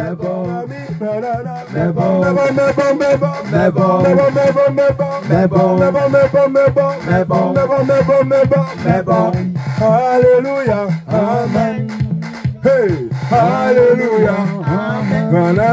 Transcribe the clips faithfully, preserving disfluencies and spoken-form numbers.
mais bon, mais bon, mais bon, mais bon, mais bon, mais bon, mais bon, mais bon, mais bon, mais bon, mais bon, mais bon, mais bon, mais bon, mais bon, mais bon, mais bon. Alléluia, amen. Hey, alléluia, amen.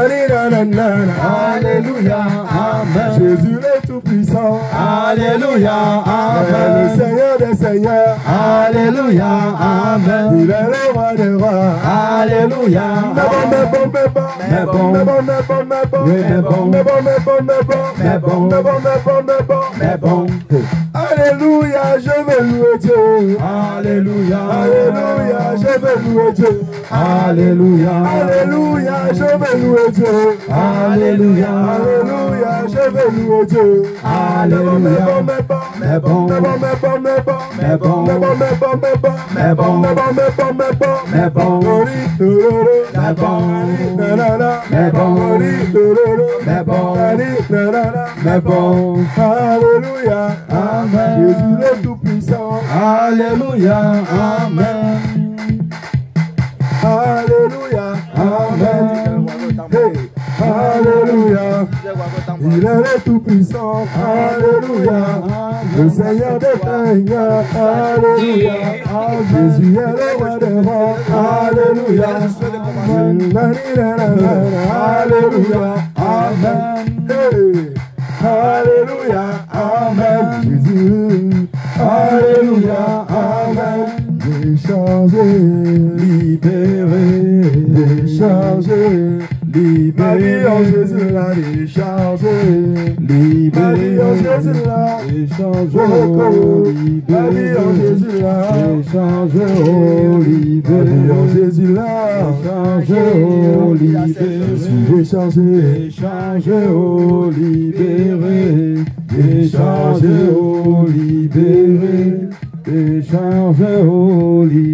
Alléluia, amen. Jésus est tout puissant. Alléluia, amen. Le Seigneur des seigneurs. Alléluia, amen. Il est le roi des rois. Alléluia. Mais bon, mais bon, mais bon, mais bon, mais bon, mais bon, mais bon, mais bon, mais bon, mais bon, mais bon, mais bon, mais bon, mais bon, mais bon. Alléluia, je vais louer Dieu. Alléluia, alléluia, je vais louer Dieu. Alléluia, alléluia, je vais louer Dieu. Alléluia, alléluia, je vais louer Dieu. Alléluia, mais bon, mais bon, mais bon, mais bon, mais bon, mais bon, mais bon, mais bon, mais bon, mais bon, mais bon, mais bon, mais bon, mais bon, mais bon, mais bon, mais bon, mais bon, alléluia, amen. Jésus est tout puissant. Alléluia, amen. Alléluia, amen. Hey, alléluia. Il est le tout puissant. Alléluia. Le Seigneur des seigneurs. Alléluia. Jésus est le roi des rois. Alléluia. Alléluia, amen. Hey, alléluia, amen. Jésus. Alléluia, amen. Déchargé, libéré, déchargé, libéré en Jésus la déchargé, libéré en Jésus la déchargé, libéré en Jésus la déchargé, libéré en Jésus la déchargé, libéré, déchargé, déchargé, libéré, déchargé, libéré. Déchargé, oh, libéré.